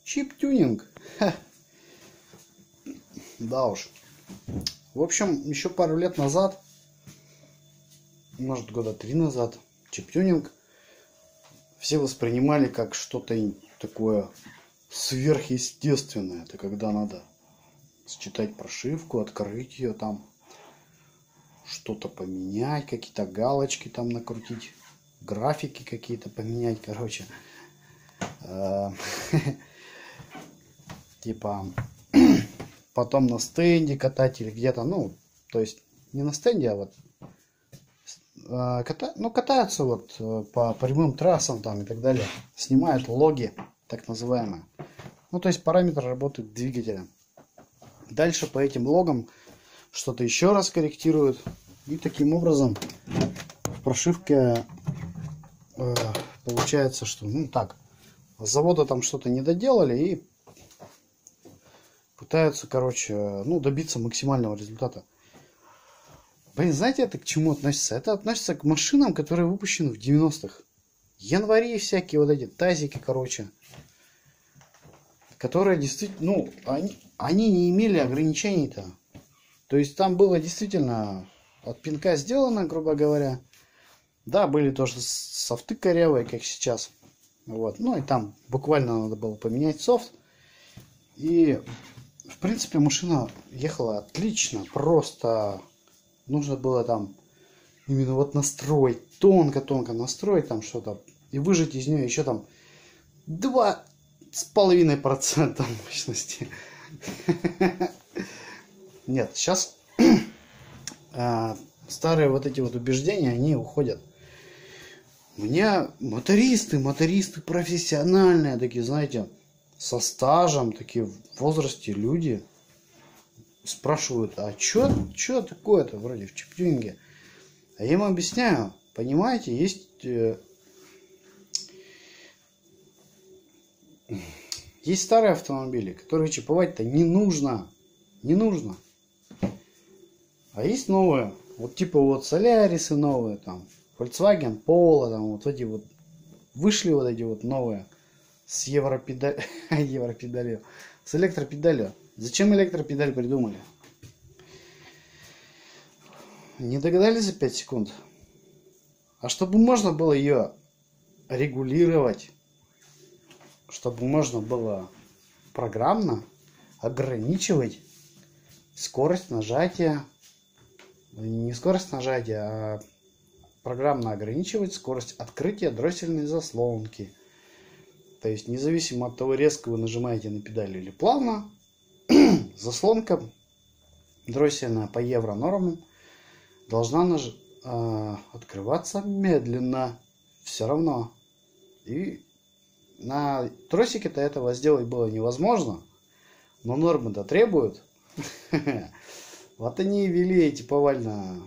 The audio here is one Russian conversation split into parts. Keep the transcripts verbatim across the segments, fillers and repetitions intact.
Чип-тюнинг. Ха. Да уж. В общем, еще пару лет назад, может года три назад, чип-тюнинг все воспринимали как что-то такое сверхъестественное. Это когда надо считать прошивку, открыть ее там, что-то поменять, какие-то галочки там накрутить, графики какие-то поменять, короче. Типа потом на стенде катать или где-то, ну, то есть не на стенде, а вот ката... ну, катаются вот по прямым трассам там и так далее, снимают логи, так называемые. Ну, то есть параметры работы двигателя. Дальше по этим логам что-то еще раз корректируют. И таким образом в прошивке э, получается, что, ну так, с завода там что-то не доделали и пытаются, короче, ну, добиться максимального результата. Блин, знаете, это к чему относится? Это относится к машинам, которые выпущены в девяностых. Январи всякие вот эти тазики, короче. Которые действительно, ну, они, они не имели ограничений-то. То есть там было действительно от пинка сделано, грубо говоря. Да, были тоже софты корявые, как сейчас. Вот. Ну и там буквально надо было поменять софт. И в принципе машина ехала отлично. Просто нужно было там именно вот настроить, тонко-тонко настроить там что-то. И выжать из нее еще там два с половиной процента мощности. Нет, сейчас э, старые вот эти вот убеждения, они уходят. У меня мотористы, мотористы профессиональные, такие, знаете, со стажем, такие в возрасте люди спрашивают, а что что такое-то вроде в чип-тюнинге? А я им объясняю, понимаете, есть... Э, Есть старые автомобили, которые чиповать-то не нужно. Не нужно. А есть новые. Вот типа вот Солярисы новые, там, Volkswagen Polo, там, вот эти вот. Вышли вот эти вот новые. С европедалью. Европедалью. С электропедалью. Зачем электропедаль придумали? Не догадались за пять секунд? А чтобы можно было ее регулировать, чтобы можно было программно ограничивать скорость нажатия, не скорость нажатия, а программно ограничивать скорость открытия дроссельной заслонки. То есть независимо от того, резко вы нажимаете на педаль или плавно, заслонка дроссельная по евро-нормам должна наж... э, открываться медленно. Все равно. И на тросике-то этого сделать было невозможно, но нормы-то требуют. Вот они и ввели эти повально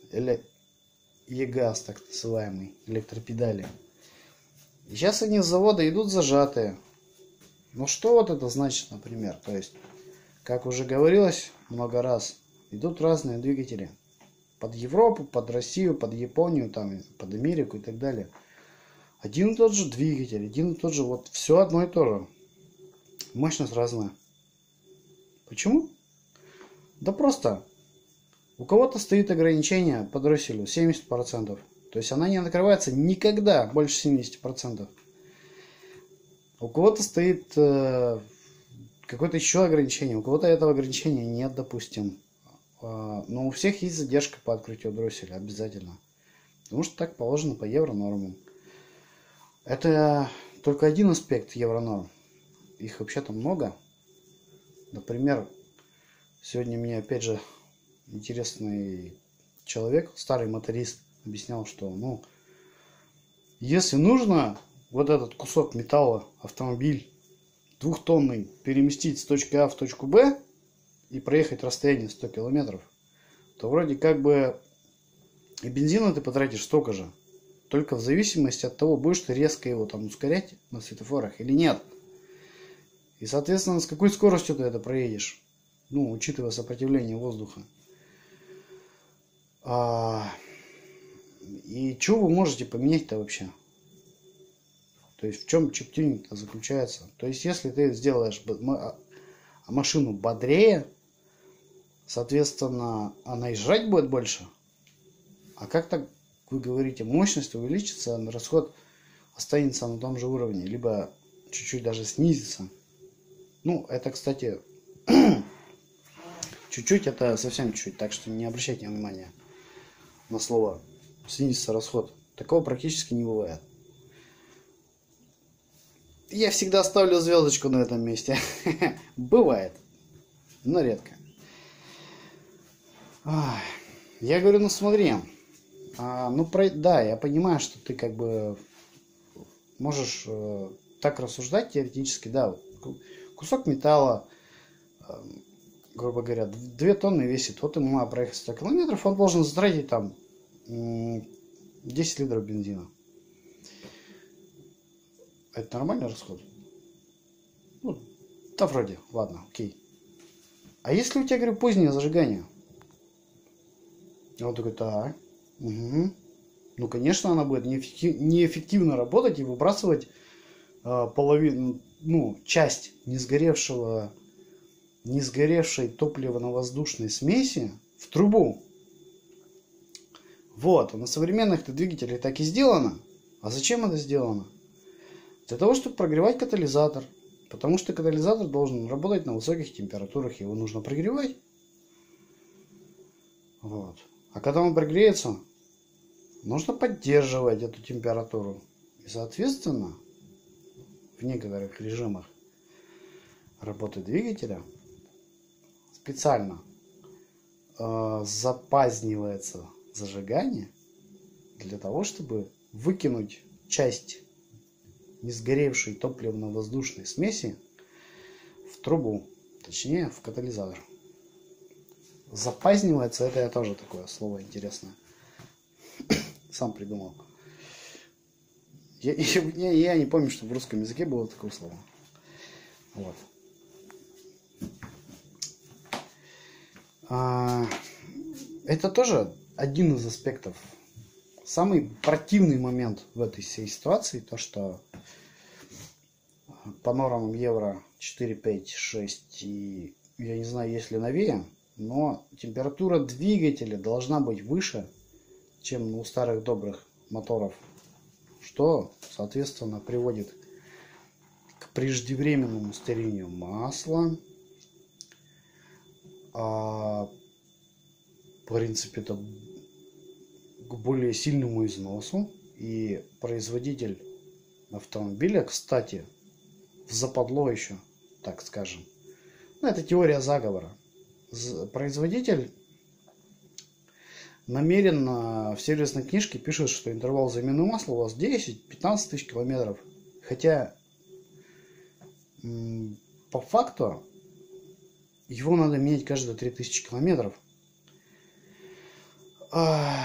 ЕГАЗ, так называемый, электропедали. И сейчас они с завода идут зажатые. Ну что вот это значит, например? То есть, как уже говорилось много раз, идут разные двигатели. Под Европу, под Россию, под Японию, там, под Америку и так далее. Один и тот же двигатель, один и тот же, вот все одно и то же. Мощность разная. Почему? Да просто. У кого-то стоит ограничение по дросселю семьдесят процентов. То есть она не накрывается никогда больше семидесяти процентов. У кого-то стоит э, какое-то еще ограничение. У кого-то этого ограничения нет, допустим. Э, но у всех есть задержка по открытию дросселя обязательно. Потому что так положено по евро-нормам. Это только один аспект евронорм. Их вообще-то много. Например, сегодня мне опять же интересный человек, старый моторист, объяснял, что ну, если нужно вот этот кусок металла, автомобиль двухтонный, переместить с точки А в точку Б и проехать расстояние сто километров, то вроде как бы и бензина ты потратишь столько же. Только в зависимости от того, будешь ты резко его там ускорять на светофорах или нет. И, соответственно, с какой скоростью ты это проедешь. Ну, учитывая сопротивление воздуха. А... И что вы можете поменять-то вообще? То есть в чем чип-тюнинг заключается? То есть если ты сделаешь машину бодрее, соответственно, она и жрать будет больше. А как так, вы говорите, мощность увеличится, а расход останется на том же уровне, либо чуть-чуть даже снизится. Ну, это, кстати, чуть-чуть, это совсем чуть-чуть, так что не обращайте внимания на слово снизится расход. Такого практически не бывает. Я всегда ставлю звездочку на этом месте. Бывает, но редко. Я говорю, ну смотри, а, ну про, да, я понимаю, что ты как бы можешь э, так рассуждать теоретически, да, кусок металла, э, грубо говоря, две тонны весит, вот ему надо проехать сто километров, он должен затратить там десять литров бензина. Это нормальный расход? Ну, да вроде, ладно, окей. А если у тебя, говорю, позднее зажигание? Он такой, так, угу. Ну, конечно, она будет неэффектив, неэффективно работать и выбрасывать э, половину, ну, часть не сгоревшего, не сгоревшей топливно-воздушной смеси в трубу. Вот, а на современных-то двигателях так и сделано. А зачем это сделано? Для того, чтобы прогревать катализатор. Потому что катализатор должен работать на высоких температурах, его нужно прогревать. Вот. А когда он прогреется, нужно поддерживать эту температуру. И, соответственно, в некоторых режимах работы двигателя специально э, запазднивается зажигание для того, чтобы выкинуть часть не сгоревшей топливно-воздушной смеси в трубу, точнее в катализатор. Запазднивается, это я тоже такое слово интересное сам придумал. Я, я, я не помню, что в русском языке было такое слово. Вот. А, это тоже один из аспектов. Самый противный момент в этой всей ситуации, то что по нормам Евро четыре, пять, шесть и я не знаю, есть ли новее, но температура двигателя должна быть выше, чем у старых добрых моторов, что, соответственно, приводит к преждевременному старению масла. А, в принципе, это к более сильному износу. И производитель автомобиля, кстати, в западло еще, так скажем. Ну, это теория заговора. Производитель намеренно в сервисной книжке пишет, что интервал замены масла у вас десять-пятнадцать тысяч километров. Хотя по факту его надо менять каждые три тысячи километров. А,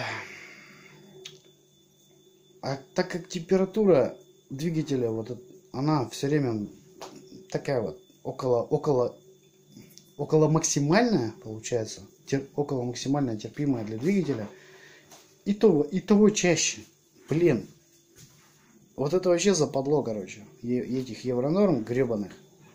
а так как температура двигателя, вот она все время такая вот около, около, около максимальная получается, тер, около максимально терпимая для двигателя, и того, и того чаще. Блин, вот это вообще западло, короче, этих евронорм гребаных.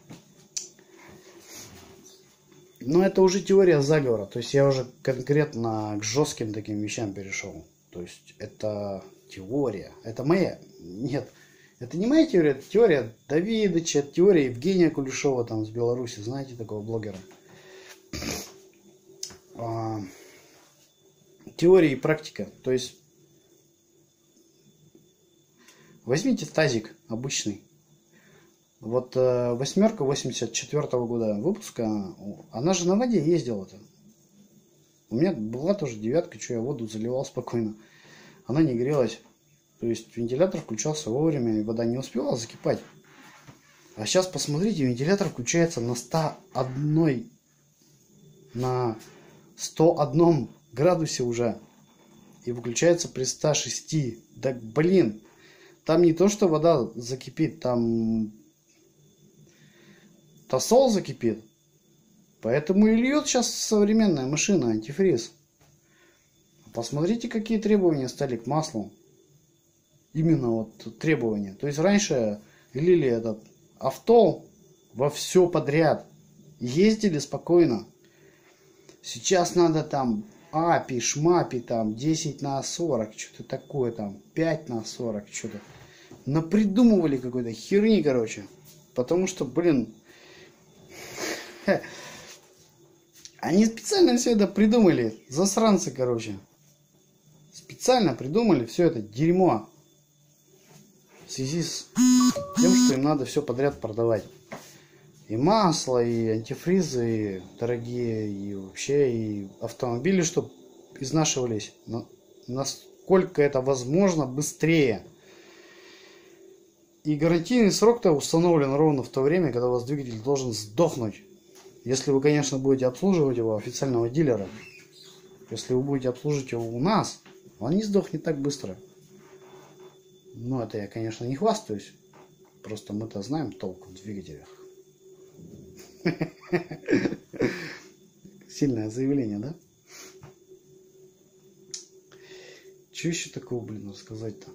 Но это уже теория заговора, то есть я уже конкретно к жестким таким вещам перешел. То есть это теория, это моя, нет, это не моя теория, это теория Давидыча, теория Евгения Кулешова там с Беларуси, знаете такого блогера. А, теория и практика, то есть возьмите тазик обычный. Вот э, восьмерка восемьдесят четвёртого года выпуска, она же на воде ездила-то. У меня была тоже девятка, что я воду заливал спокойно. Она не грелась. То есть вентилятор включался вовремя, и вода не успевала закипать. А сейчас посмотрите, вентилятор включается на сто один, на сто один градусе уже. И выключается при ста шести. Да блин, там не то, что вода закипит, там тосол закипит. Поэтому и льет сейчас современная машина антифриз. Посмотрите, какие требования стали к маслу. именно вот требования. То есть раньше лили этот автол во все подряд. Ездили спокойно. Сейчас надо там апи, шмапи, там десять на сорок, что-то такое там, пять на сорок, что-то. Напридумывали какой-то херни, короче. Потому что, блин, они специально все это придумали. Засранцы, короче. Специально придумали все это дерьмо. В связи с тем, что им надо все подряд продавать. И масло, и антифризы, и дорогие, и вообще, и автомобили, чтобы изнашивались. Но насколько это возможно быстрее. И гарантийный срок-то установлен ровно в то время, когда у вас двигатель должен сдохнуть. Если вы, конечно, будете обслуживать его официального дилера. Если вы будете обслуживать его у нас, он не сдохнет так быстро. Но это я, конечно, не хвастаюсь. Просто мы-то знаем толк в двигателях. Сильное заявление, да? Что еще такого, блин, рассказать-то?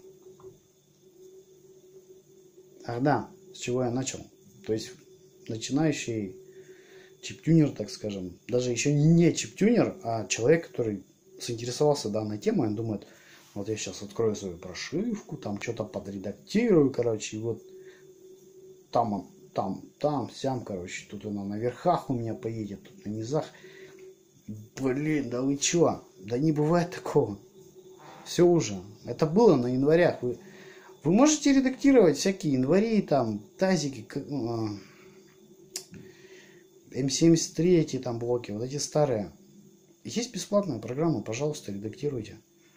Ах да, с чего я начал. То есть начинающий чиптюнер, так скажем, даже еще не чиптюнер, а человек, который заинтересовался данной темой, он думает, вот я сейчас открою свою прошивку, там что-то подредактирую, короче, и вот там он, там, там, сям, короче, тут она на верхах у меня поедет, тут на низах. Блин, да вы чё? Да не бывает такого. Все уже. Это было на январях. Вы, вы можете редактировать всякие январи, там, тазики, эм семьдесят три там блоки, вот эти старые. Есть бесплатная программа, пожалуйста, редактируйте.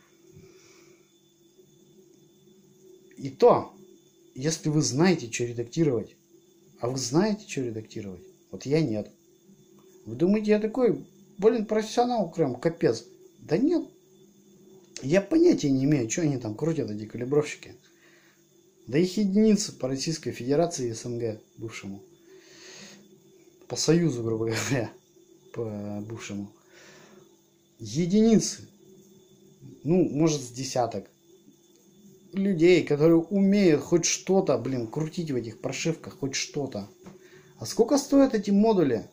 И то, если вы знаете, что редактировать, а вы знаете, что редактировать, вот я нет. Вы думаете, я такой, блин, профессионал, прям капец? Да нет. Я понятия не имею, что они там крутят, эти калибровщики. Да их единицы по Российской Федерации и СНГ бывшему. По Союзу, грубо говоря, по бывшему. Единицы. Ну, может, с десяток. Людей, которые умеют хоть что-то, блин, крутить в этих прошивках, хоть что-то. А сколько стоят эти модули?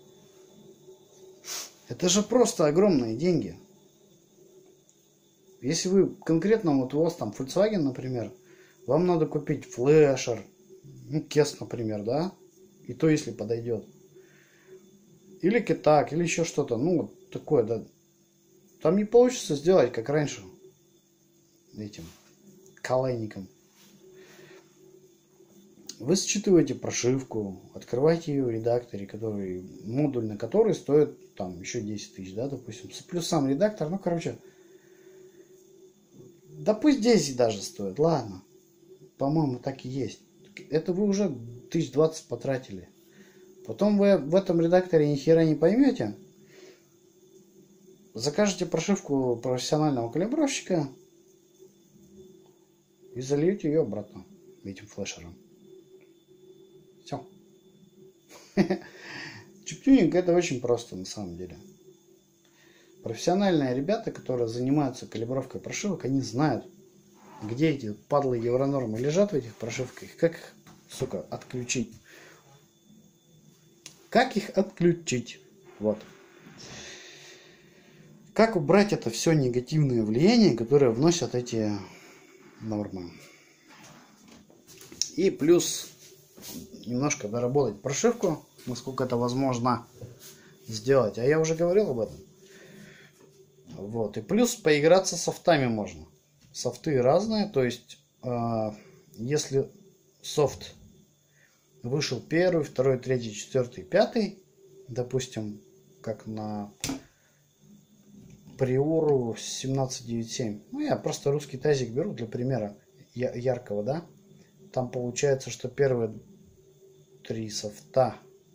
Это же просто огромные деньги. Если вы конкретно, вот у вас там Volkswagen, например, вам надо купить флешер, ну, кес, например, да? И то, если подойдет. Или китак, или еще что-то, ну, вот такое, да. Там не получится сделать, как раньше. Этим калайником. Вы считываете прошивку, открываете ее в редакторе, который, модуль на который стоит там еще десять тысяч, да, допустим. Плюс сам редактор, ну, короче, да пусть десять даже стоит, ладно. По-моему, так и есть. Это вы уже тысяч двадцать потратили. Потом вы в этом редакторе ни хера не поймете. Закажете прошивку профессионального калибровщика и зальете ее обратно этим флешером. Все. Чиптюнинг это очень просто на самом деле. Профессиональные ребята, которые занимаются калибровкой прошивок, они знают, где эти падлы евронормы лежат в этих прошивках, как их, сука, отключить. Как их отключить? Вот. Как убрать это все негативное влияние, которое вносят эти нормы. И плюс немножко доработать прошивку, насколько это возможно сделать. А я уже говорил об этом. Вот. И плюс поиграться с софтами можно. Софты разные, то есть э, если софт вышел первый, второй, третий, четвертый, пятый, допустим, как на Приору семнадцать девяносто семь. Ну, я просто русский тазик беру для примера яркого, да. Там получается, что первые три софта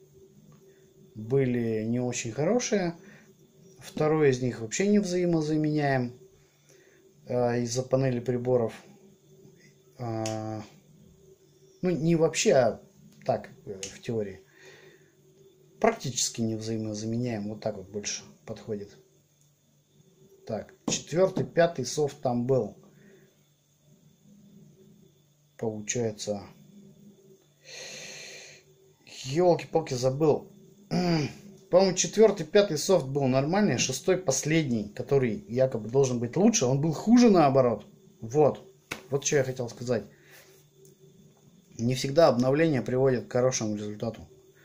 были не очень хорошие. Второй из них вообще не взаимозаменяем э, из-за панели приборов. Э, ну, не вообще, а так, э, в теории. Практически не взаимозаменяем. Вот так вот больше подходит. Так, четвертый, пятый софт там был. получается. Елки-палки, забыл. По-моему, четвертый, пятый софт был нормальный, шестой последний, который якобы должен быть лучше, он был хуже наоборот. Вот. Вот что я хотел сказать. Не всегда обновление приводит к хорошему результату.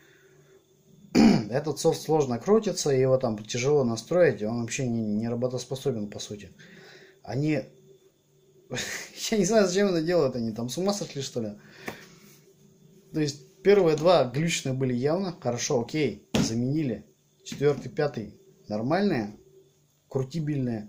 Этот софт сложно крутится, его там тяжело настроить, и он вообще не, не работоспособен по сути. Они... Я не знаю, зачем это делают, они там с ума сошли, что ли. То есть первые два глючные были явно, хорошо, окей, заменили. Четвертый, пятый нормальные, крутибельные.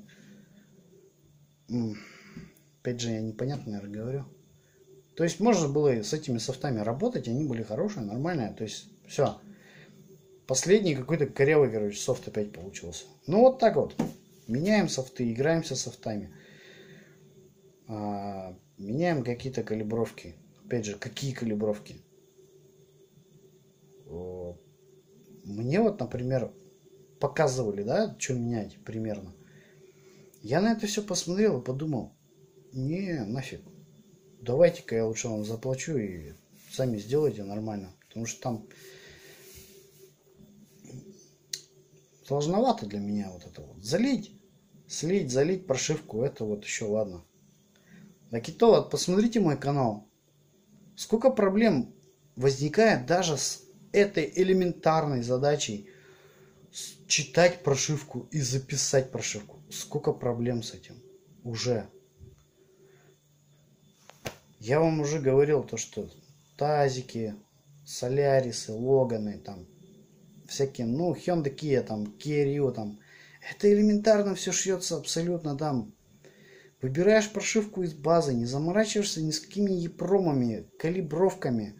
Опять же, я непонятно, наверное, говорю. То есть можно было с этими софтами работать, они были хорошие, нормальные. То есть все. Последний какой-то корявый, короче, софт опять получился. Ну вот так вот. Меняем софты, играемся с софтами. А, меняем какие-то калибровки. Опять же, какие калибровки? Мне вот, например, показывали, да, что менять примерно. Я на это все посмотрел и подумал, не, нафиг. Давайте-ка я лучше вам заплачу и сами сделайте нормально. Потому что там сложновато для меня вот это вот. Залить, слить, залить прошивку, это вот еще ладно. Так и то, вот посмотрите мой канал. Сколько проблем возникает даже с этой элементарной задачей читать прошивку и записать прошивку. Сколько проблем с этим уже. Я вам уже говорил то, что тазики, солярисы, логаны, там всякие, ну, Hyundai Kia, там, Kia Rio, там. Это элементарно все шьется абсолютно там. Выбираешь прошивку из базы, не заморачиваешься ни с какими епромами, калибровками,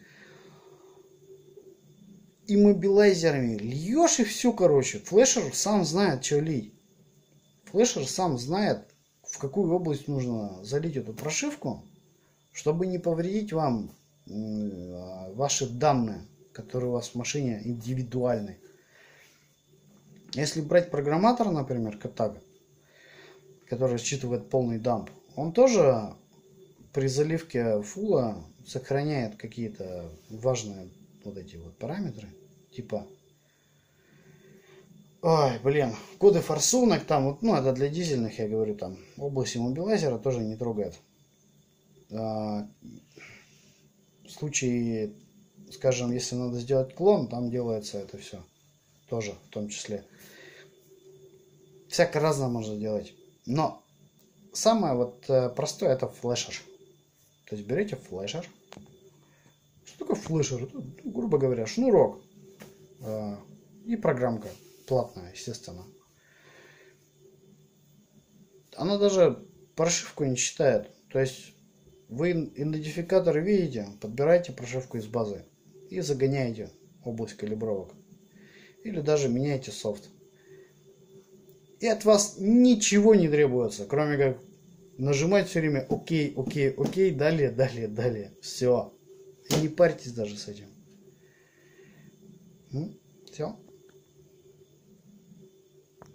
иммобилайзерами. Льешь и все, короче. Флешер сам знает, что лить. Флешер сам знает, в какую область нужно залить эту прошивку, чтобы не повредить вам ваши данные, которые у вас в машине индивидуальны. Если брать программатор, например, Катага, который считывает полный дамп, он тоже при заливке фула сохраняет какие-то важные вот эти вот параметры, типа, ой, блин, коды форсунок, там, вот, ну, это для дизельных, я говорю, там, область иммобилайзера тоже не трогает. А, в случае, скажем, если надо сделать клон, там делается это все, тоже в том числе. Всяко разное можно делать. Но самое вот простое это флешер. То есть берете флешер. Что такое флешер? Это, ну, грубо говоря, шнурок э, и программка платная, естественно. Она даже прошивку не считает. То есть вы идентификатор видите, подбираете прошивку из базы и загоняете область калибровок. Или даже меняете софт. И от вас ничего не требуется, кроме как нажимать все время окей, окей, окей, далее, далее, далее. Все. И не парьтесь даже с этим. Все.